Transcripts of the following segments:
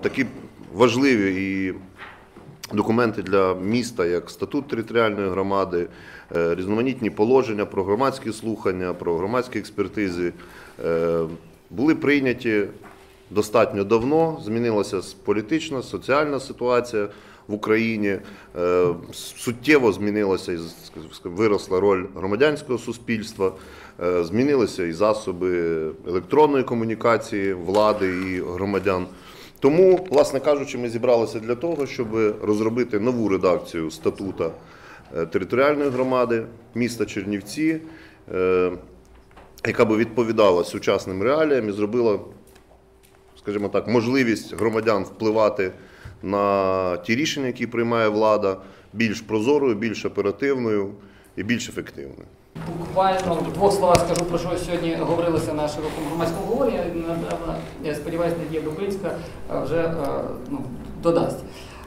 такі важливі і документи для міста, як статут територіальної громади, різноманітні положення про громадські слухання, про громадські експертизи, були прийняті достатньо давно. Змінилася політична, соціальна ситуація в Україні, суттєво змінилася, виросла роль громадянського суспільства, змінилися і засоби електронної комунікації влади і громадян. Тому, власне кажучи, ми зібралися для того, щоб розробити нову редакцію статуту територіальної громади міста Чернівці, яка би відповідала сучасним реаліям і зробила, скажімо так, можливість громадян впливати на ті рішення, які приймає влада, більш прозорою, більш оперативною і більш ефективною. Буквально в двох словах скажу, про що сьогодні говорилося на широкому громадському говорі. Я сподіваюся, Надія Дубинська вже додасть.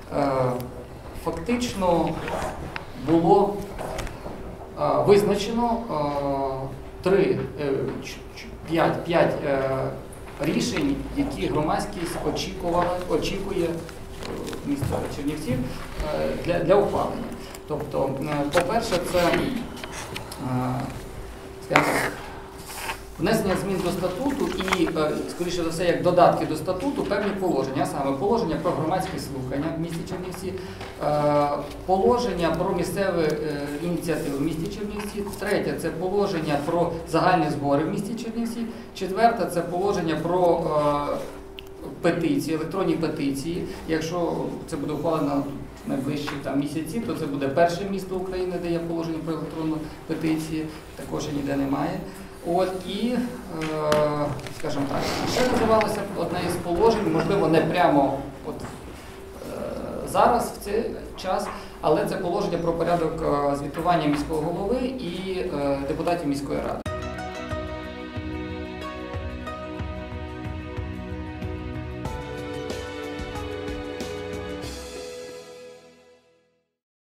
Фактично було визначено 5 рішень, які громадськість очікує міста Чернівців для ухвалення. Тобто, по-перше, це внесення змін до статуту і, скоріше за все, як додатки до статуту, певні положення, а саме положення про громадські слухання в місті Чернівці, положення про місцеві ініціативи в місті Чернівці, третє – це положення про загальні збори в місті Чернівці, четверте – це положення про петиції, електронні петиції. Якщо це буде ухвалено в найближчі місяці, то це буде перше місто України, де є положення про електронну петицію, також і ніде немає. І, скажімо так, ще називалося одне із положень, можливо, не прямо зараз, в цей час, але це положення про порядок звітування міського голови і депутатів міської ради.